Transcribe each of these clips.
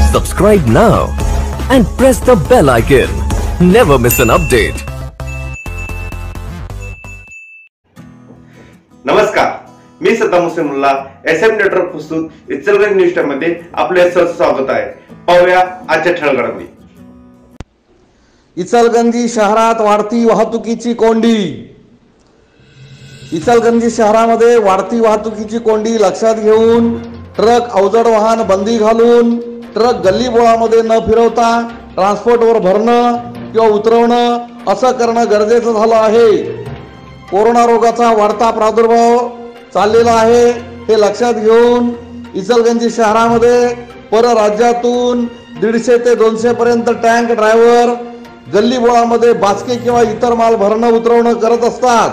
Subscribe now and press the bell icon. Never miss an update. नमस्कार, मी Saddam Hussain Mulla SM network प्रस्तुत Ichalkaranji news time मध्ये आपले सहर्ष स्वागत आहे. पाहूया आजच्या ठळक घडामोडी. इचलकरंजी शहरात वाढती वाहतुकीची कोंडी. इचलकरंजी शहरामध्ये वाढती वाहतुकीची कोंडी लक्षात घेऊन ट्रक अवजड वाहन बंदी घालून ट्रक गल्लीबोळामध्ये न फिरवता ट्रान्सपोर्टवर भरणं किंवा उतरवणं असं करणं गरजेचं झालं आहे. कोरोना रोगाचा वाढता प्रादुर्भाव चाललेला आहे हे लक्षात घेऊन इचलकरंजी शहरामध्ये परराज्यातून 150 ते 200 पर्यंत टँक ड्रायव्हर गल्लीबोळामध्ये बाचके किंवा इतर माल भरणं उतरवणं करत असतात.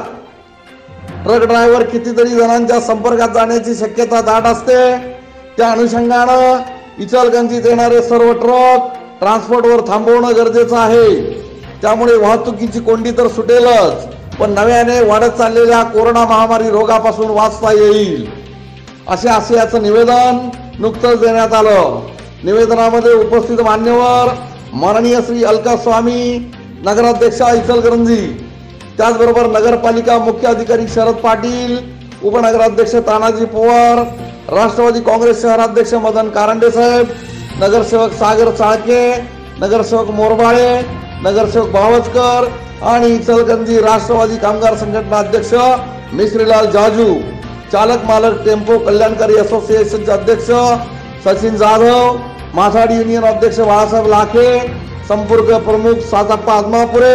ट्रक ड्रायव्हर कितीतरी जणांच्या संपर्कात जाण्याची शक्यता दाट असते. त्या अनुषंगानं इचलकरंजीत येणारे सर्व ट्रक ट्रान्सपोर्टवर थांबवणं गरजेचं आहे. त्यामुळे वाहतुकीची कोंडी तर सुटेलच, पण नव्याने वाढत चाललेल्या कोरोना महामारी रोगापासून वाचता येईल असे आशयाचं निवेदन नुकतंच देण्यात आलं. निवेदनामध्ये उपस्थित मान्यवर माननीय श्री अलका स्वामी, नगराध्यक्षा इचलकरंजी, त्याचबरोबर नगरपालिका मुख्य अधिकारी शरद पाटील, उपनगराध्यक्ष तानाजी पवार, राष्ट्रवादी काँग्रेस शहराध्यक्ष मदन कारंडे साहेब, नगरसेवक सागर चाळके, नगरसेवक मोरबाळे, नगरसेवक बावचकर आणि इचलकरंजी राष्ट्रवादी कामगार संघटना अध्यक्ष मिश्रीलाल जाजू, चालक मालक टेम्पो कल्याणकारी असोसिएशनचे अध्यक्ष सचिन जाधव, माथाडी युनियन अध्यक्ष बाळासाहेब लाखे, संपर्क प्रमुख साताप्पा आदमापुरे,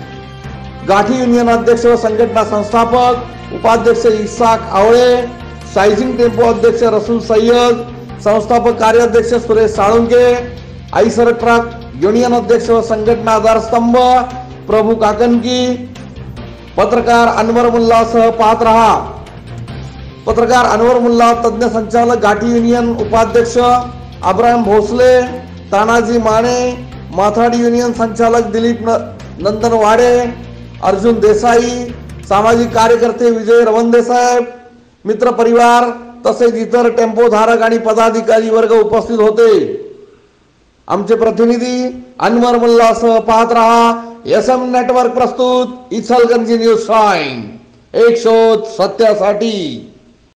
गाठी युनियन अध्यक्ष व संघटना संस्थापक उपाध्यक्ष इसाक आवळे, सायझिंग टेम्पो अध्यक्ष रसूल सय्यद, संस्थापक कार्याध्यक्ष Suresh Salunkhe, Eicher truck union अध्यक्ष व संघटना आधारस्तंभ प्रभू काकनकी, पत्रकार अनवर मुल्लासह पाहत रहा. पत्रकार अनवर मुल्ला, तज्ञ संचालक गाठी युनियन उपाध्यक्ष अब्राहम भोसले, तानाजी माने, माथाडी युनियन संचालक दिलीप नंदन वाडे, अर्जुन देसाई, सामाजिक कार्यकर्ते विजय रवंदे साहेब, मित्र परिवार तसेच इतर टेम्पो धारक आणि पदाधिकारी वर्ग उपस्थित होते. आमचे प्रतिनिधी अनवर मुल्लासह पाहत रहा SM नेटवर्क प्रस्तुत इचलकरंजी न्यूज टाइम, एक शोध सत्यासाठी.